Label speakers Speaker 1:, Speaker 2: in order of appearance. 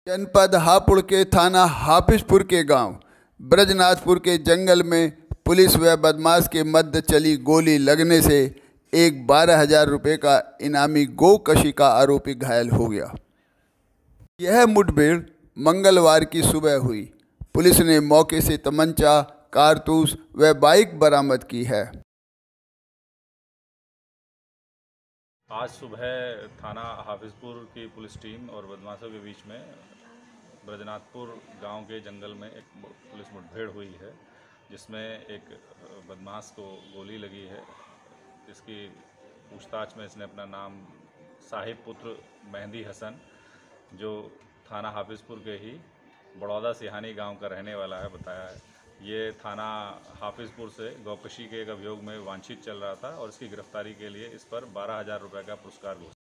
Speaker 1: जनपद हापुड़ के थाना हाफिजपुर के गांव ब्रजनाथपुर के जंगल में पुलिस व बदमाश के मध्य चली गोली लगने से एक 12,000 रुपये का इनामी गोकशी का आरोपी घायल हो गया। यह मुठभेड़ मंगलवार की सुबह हुई। पुलिस ने मौके से तमंचा, कारतूस व बाइक बरामद की है।
Speaker 2: आज सुबह थाना हाफिजपुर की पुलिस टीम और बदमाशों के बीच में ब्रजनाथपुर गांव के जंगल में एक पुलिस मुठभेड़ हुई है, जिसमें एक बदमाश को गोली लगी है। इसकी पूछताछ में इसने अपना नाम साहिब पुत्र मेहंदी हसन, जो थाना हाफिजपुर के ही बड़ौदा सिहानी गांव का रहने वाला है, बताया है। ये थाना हाफिजपुर से गौकशी के एक अभियोग में वांछित चल रहा था और इसकी गिरफ्तारी के लिए इस पर 12,000 रुपये का पुरस्कार घोषित